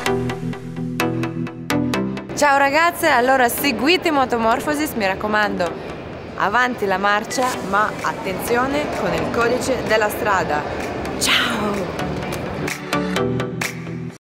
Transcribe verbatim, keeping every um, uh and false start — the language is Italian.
Ciao ragazze, allora seguite Motomorphosis, mi raccomando, avanti la marcia, ma attenzione con il codice della strada.